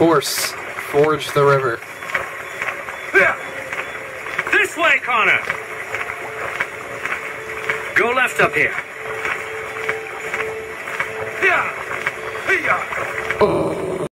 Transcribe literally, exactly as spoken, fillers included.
force forge the river. Yeah. This way, Connor. Go left up here. Yeah. Yeah. Oh.